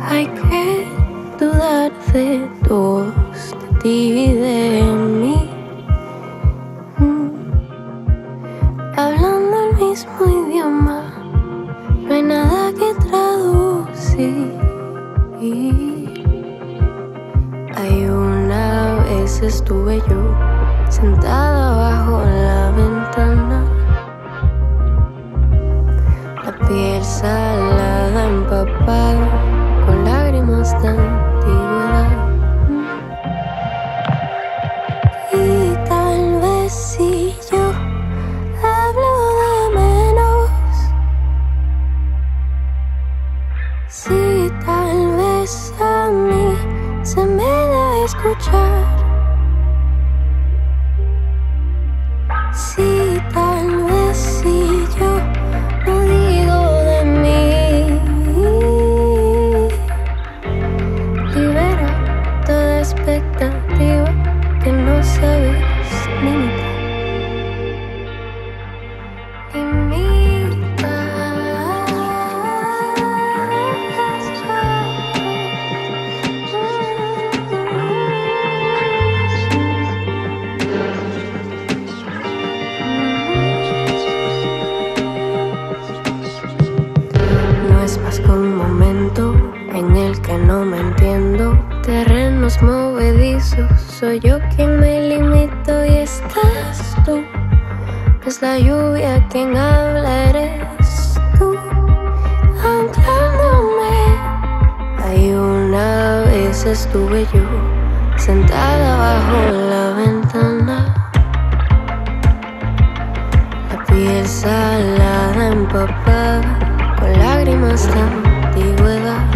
Hay que dudar de todos, de ti y de mí. Hablando el mismo idioma, no hay nada que traducir. Hay una vez estuve yo sentada bajo la ventana, la piel salada empapada con lágrimas de antigüedad. Y tal vez si yo hablo de menos, si tal vez a mí se me da escuchar, si tal vez si yo no digo de mí, libera toda expectativa que no sabes limitar. Un momento en el que no me entiendo, terrenos movedizos, soy yo quien me limito y estás tú, es la lluvia quien habla, eres tú, anclándome. Hay una vez estuve yo sentada bajo la ventana, la piel salada empapada con lágrimas de antigüedad.